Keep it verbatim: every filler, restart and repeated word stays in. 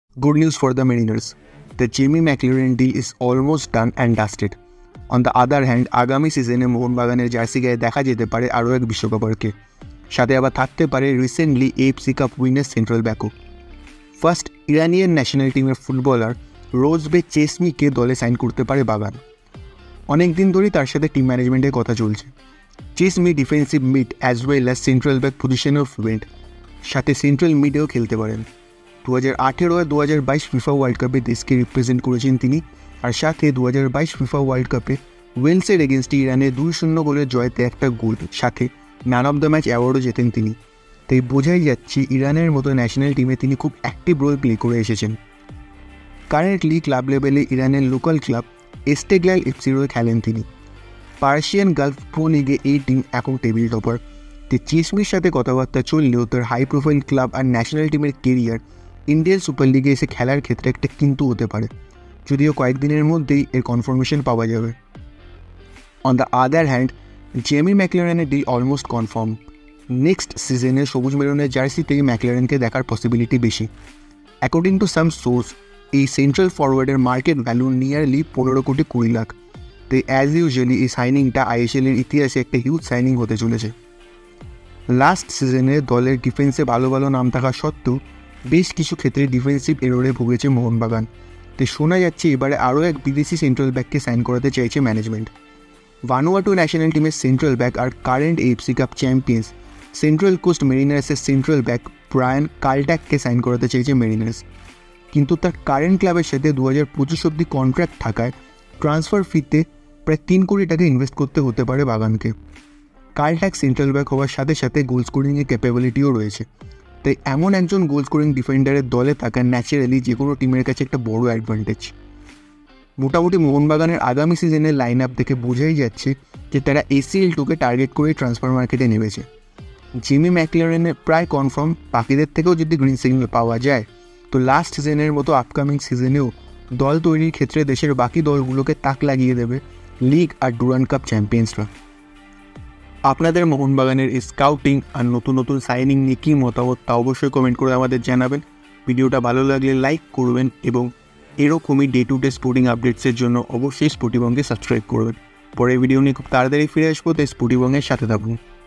Good news for the Mariners. The Jamie Maclaren deal is almost done and dusted. On the other hand, আগামী সিজনে মোহন বাগানের jersey গায়ে দেখা যেতে পারে আরও এক বিশ্বকাপারকে। সাথে আবার থাকতে পারে recently AFC cup winner central ব্যাকও। ফার্স্ট, ইরানিয়ান ন্যাশনাল টিমের ফুটবলার রোজবে চেশমিকে দলে সাইন করতে পারে বাগান। অনেক দিন ধরেই তার সাথে টিম ম্যানেজমেন্টের কথা চলছে। Cheshmi defensive mid as well as central back পজিশনেও ফ্লুয়েন্ট, সাথে সেন্ট্রাল মিডেও খেলতে পারেন। দু হাজার আঠেরো আর দু হাজার বাইশ ফিফা ওয়ার্ল্ড কাপে দেশকে রিপ্রেজেন্ট করেছেন তিনি, আর সাথে দু হাজার বাইশ ফিফা ওয়ার্ল্ড কাপে ওয়েলসের এগেনস্টে ইরানের দুই শূন্য গোলের জয়তে একটা গোল, সাথে ম্যান অফ দ্য ম্যাচ অ্যাওয়ার্ডও জেতেন তিনি। তাই বোঝাই যাচ্ছে ইরানের মতো ন্যাশনাল টিমে তিনি খুব অ্যাক্টিভ রোল প্লে করে এসেছেন। কারেন্টলি ক্লাব লেভেলে ইরানের লোকাল ক্লাব এস্টেগ্লাল এফসির হয়ে খেলেন তিনি। পার্সিয়ান গালফ প্রো লিগে এই টিম এখন টেবিল টপার। তো চেশমির সাথে কথাবার্তা চললেও তার হাই প্রোফাইল ক্লাব আর ন্যাশনাল টিমের কেরিয়ার ইন্ডিয়ান সুপার লিগে এসে খেলার ক্ষেত্রে একটা কিন্তু হতে পারে, যদিও কয়েকদিনের মধ্যেই এর কনফার্মেশন পাওয়া যাবে। On the other hand, Jamie ম্যাকলারেনের ডিল অলমোস্ট কনফার্ম। নেক্সট সিজনে সবুজ মেরুনের জার্সিতেই ম্যাকলারেনকে দেখার পসিবিলিটি বেশি। অ্যাকর্ডিং টু সাম সোর্স, এই সেন্ট্রাল ফরওয়ার্ডের মার্কেট ভ্যালু নিয়ারলি পনেরো কোটি কুড়ি লাখ। তাই অ্যাজ ইউজুয়ালি এই সাইনিংটা আইএসএলের ইতিহাসে একটা হিউজ সাইনিং হতে চলেছে। লাস্ট সিজনে দলের ডিফেন্সে ভালো ভালো নাম থাকা সত্ত্বেও বেশ কিছু ক্ষেত্রে ডিফেন্সিভ এররে ভুগেছে মোহনবাগান। তাই শোনা যাচ্ছে এবারে আরও এক বিদেশি সেন্ট্রাল ব্যাককে সাইন করাতে চাইছে ম্যানেজমেন্ট। ভানুয়াটু ন্যাশনাল টিমের সেন্ট্রাল ব্যাক আর current AFC cup champions central coast মেরিনার্সের সেন্ট্রাল ব্যাক ব্রায়ান কার্লট্যাককে সাইন করাতে চাইছে মেরিনার্স, কিন্তু তার কারেন্ট ক্লাবের সাথে দু হাজার পঁচিশ অব্দি কন্ট্রাক্ট থাকায় ট্রান্সফার ফিতে প্রায় তিন কোটি টাকা ইনভেস্ট করতে হতে পারে বাগানকে। কার্লট্যাক সেন্ট্রাল ব্যাক হওয়ার সাথে সাথে গোল স্কোরিংয়ের ক্যাপাবিলিটিও রয়েছে। তাই এমন একজন গোল স্কোরিং ডিফেন্ডারের দলে থাকা ন্যাচারালি যে কোনো টিমের কাছে একটা বড় অ্যাডভান্টেজ। মোটামুটি মোহনবাগানের আগামী সিজনের লাইন আপ দেখে বোঝাই যাচ্ছে যে তারা এসিএল টুকে টার্গেট করে ট্রান্সফার মার্কেটে নেমেছে। জিমি ম্যাকলারেনের প্রায় কনফার্ম, বাকিদের থেকেও যদি গ্রিন সিগন্যাল পাওয়া যায় তো লাস্ট সিজনের মতো আপকামিং সিজনেও দল তৈরির ক্ষেত্রে দেশের বাকি দলগুলোকে তাক লাগিয়ে দেবে লিগ আর ডুরান্ড কাপ চ্যাম্পিয়ন্সরা। আপনাদের মোহনবাগানের এই স্কাউটিং আর নতুন নতুন সাইনিং নিয়ে কী মতামত তা অবশ্যই কমেন্ট করে আমাদের জানাবেন। ভিডিওটা ভালো লাগলে লাইক করবেন এবং এরকমই ডে টু ডে স্পোর্টিং আপডেটসের জন্য অবশ্যই স্পোর্টিবঙ্গে সাবস্ক্রাইব করবেন। পরের ভিডিও নিয়ে খুব তাড়াতাড়ি ফিরে আসবো, তাই স্পোর্টিবঙ্গের সাথে থাকুন।